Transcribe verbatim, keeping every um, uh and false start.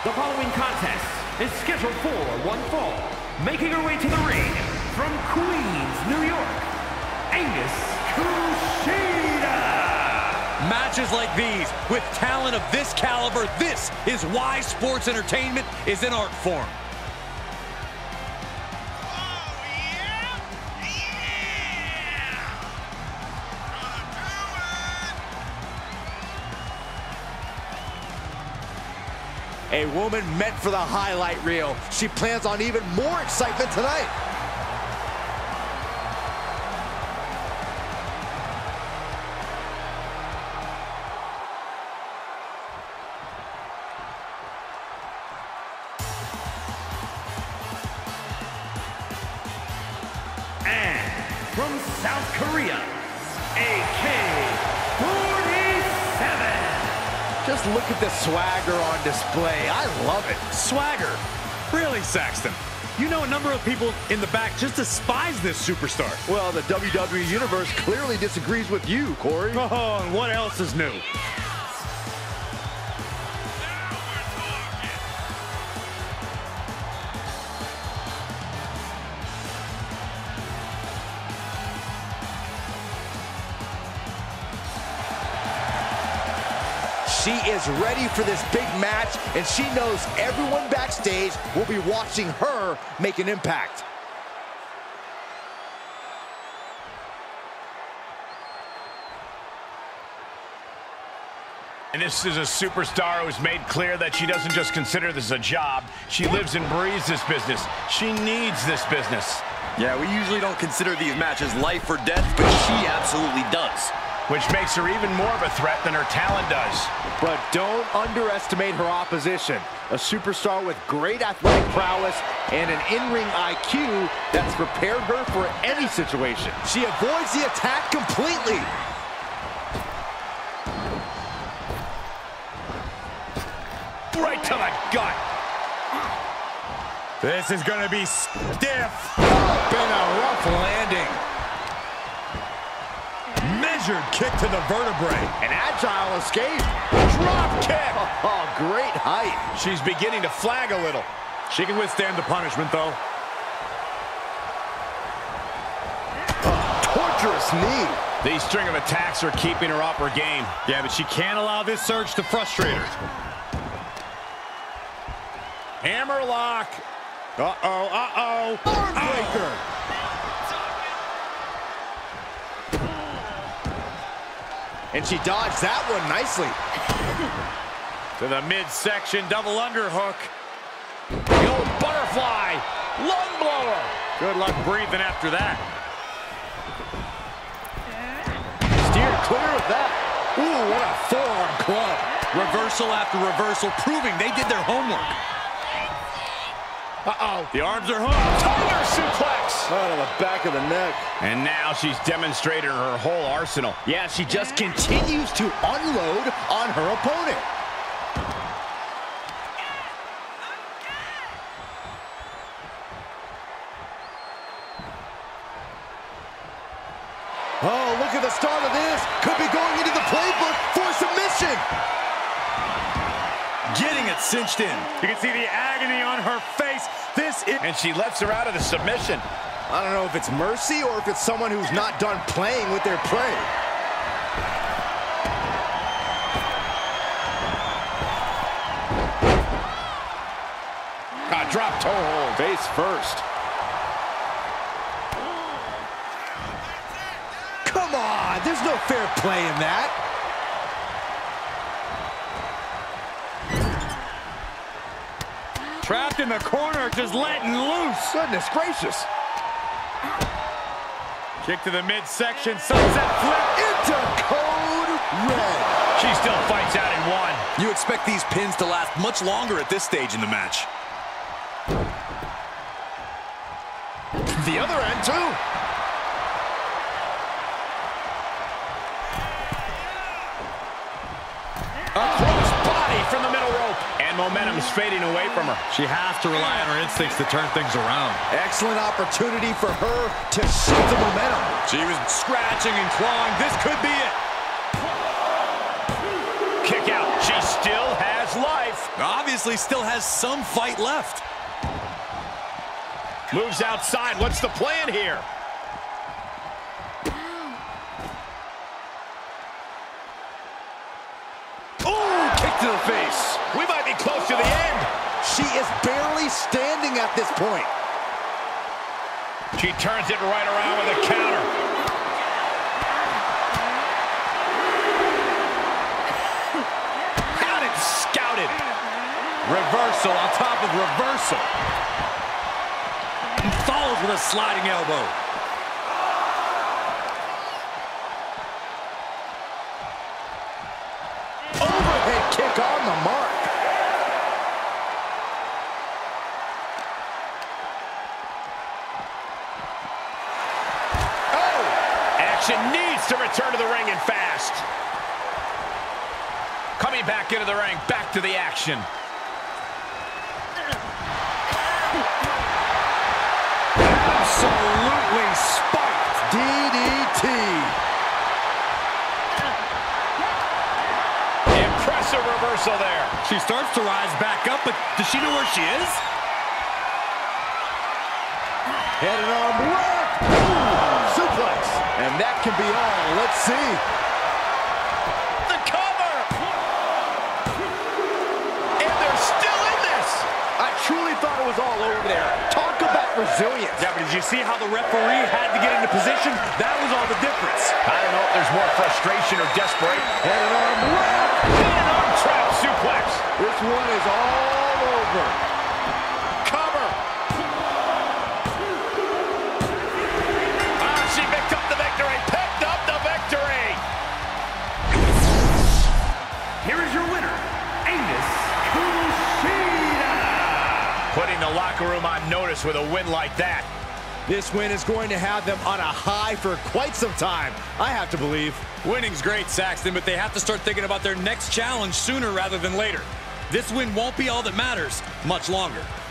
The following contest is scheduled for one fall. Making her way to the ring from Queens, New York, Angus Kushida. Matches like these, with talent of this caliber, this is why sports entertainment is an art form. A woman meant for the highlight reel. She plans on even more excitement tonight. And from South Korea, A K forty-seven. Just look at the swagger on display. I love it. Swagger? Really, Saxton? You know a number of people in the back just despise this superstar. Well, the W W E Universe clearly disagrees with you, Corey. Oh, and what else is new? She is ready for this big match, and she knows everyone backstage will be watching her make an impact. And this is a superstar who's made clear that she doesn't just consider this a job. She lives and breathes this business. She needs this business. Yeah, we usually don't consider these matches life or death, but she absolutely does. Which makes her even more of a threat than her talent does. But don't underestimate her opposition. A superstar with great athletic prowess and an in-ring I Q that's prepared her for any situation. She avoids the attack completely. Right to the gut. This is gonna be stiff. Been a rough landing. Measured kick to the vertebrae. An agile escape. Drop kick. Oh, great height. She's beginning to flag a little. She can withstand the punishment, though. Oh, torturous knee. These string of attacks are keeping her off her game. Yeah, but she can't allow this surge to frustrate her. Hammerlock. Uh-oh, uh-oh. Armbreaker. And she dodged that one nicely. To the midsection, double underhook. The old butterfly. Lung blower. Good luck breathing after that. Steered clear of that. Ooh, what a forearm club. Reversal after reversal, proving they did their homework. Uh-oh. The arms are hooked. Tiger suplex. Right on the back of the neck. And now she's demonstrated her whole arsenal. Yeah, she just continues to unload on her opponent. Oh, look at the start of this. Could be going into the playbook for submission. Getting it cinched in. You can see the agony on her face. This is... And she lets her out of the submission. I don't know if it's mercy or if it's someone who's not done playing with their prey. Ah, drop toe hold. Face first. Come on, there's no fair play in that. trapped in the corner, just letting loose. Goodness gracious. Kick to the midsection, sunset flip. Into code red. She still fights out in one. You expect these pins to last much longer at this stage in the match. The other end, too. A cross body from the middle rope. And momentum's fading away from her. She has to rely on her instincts to turn things around. Excellent opportunity for her to shift the momentum. She was scratching and clawing. This could be it. Kick out. She still has life. off. Obviously still has some fight left. Moves outside. What's the plan here? Oh, kick to the face. We might be close to the end. She is barely standing at this point. She turns it right around with a counter. Got it scouted. Reversal on top of reversal. And follows with a sliding elbow. Overhead kick on the mark. Needs to return to the ring and fast. Coming back into the ring, back to the action. Absolutely spiked. D D T. Impressive reversal there. She starts to rise back up, but does she know where she is? Head and arm lock. Ooh, suplex. And that can be all. Let's see. The cover. And they're still in this. I truly thought it was all over there. Talk about resilience. Yeah, but did you see how the referee had to get into position? That was all the difference. I don't know if there's more frustration or desperation. Head and arm lock. And an arm trap suplex. This one is all over. Cover. Ah, she picked up the victory. Picked up the victory. Here is your winner, Amos Kushida. Putting the locker room on notice with a win like that. This win is going to have them on a high for quite some time, I have to believe. Winning's great, Saxton, but they have to start thinking about their next challenge sooner rather than later. This win won't be all that matters much longer.